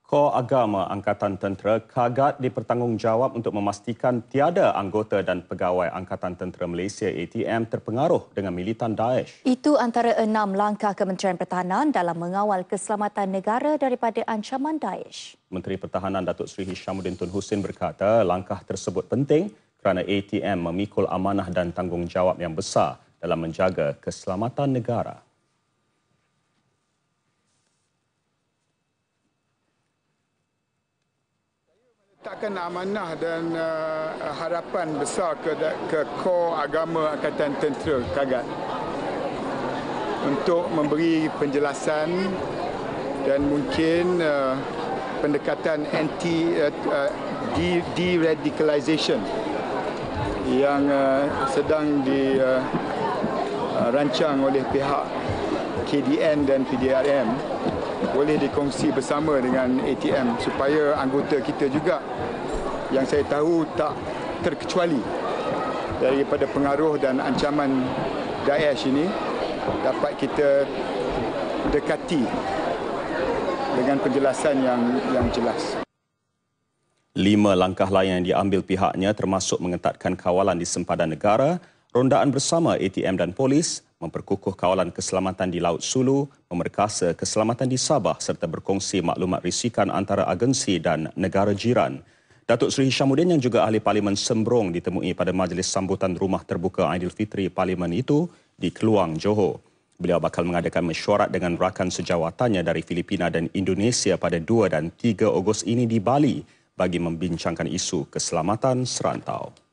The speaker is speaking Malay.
Kor Agama Angkatan Tentera kagat dipertanggungjawab untuk memastikan tiada anggota dan pegawai Angkatan Tentera Malaysia ATM terpengaruh dengan militan Daesh. Itu antara 6 langkah Kementerian Pertahanan dalam mengawal keselamatan negara daripada ancaman Daesh. Menteri Pertahanan Datuk Seri Hishamuddin Tun Hussein berkata langkah tersebut penting kerana ATM memikul amanah dan tanggungjawab yang besar dalam menjaga keselamatan negara. Letakkan amanah dan harapan besar ke Kor Agama Angkatan Tentera Kagat untuk memberi penjelasan dan mungkin pendekatan de-radicalisation yang sedang dirancang oleh pihak KDN dan PDRM boleh dikongsi bersama dengan ATM supaya anggota kita juga yang saya tahu tak terkecuali daripada pengaruh dan ancaman Daesh ini dapat kita dekati dengan penjelasan yang jelas. 5 langkah lain yang diambil pihaknya termasuk mengetatkan kawalan di sempadan negara, rondaan bersama ATM dan polis, memperkukuh kawalan keselamatan di Laut Sulu, memerkasa keselamatan di Sabah serta berkongsi maklumat risikan antara agensi dan negara jiran. Datuk Seri Hishamuddin yang juga ahli Parlimen Sembrong ditemui pada majlis sambutan Rumah Terbuka Aidilfitri Parlimen itu di Keluang, Johor. Beliau bakal mengadakan mesyuarat dengan rakan sejawatannya dari Filipina dan Indonesia pada 2 dan 3 Ogos ini di Bali bagi membincangkan isu keselamatan serantau.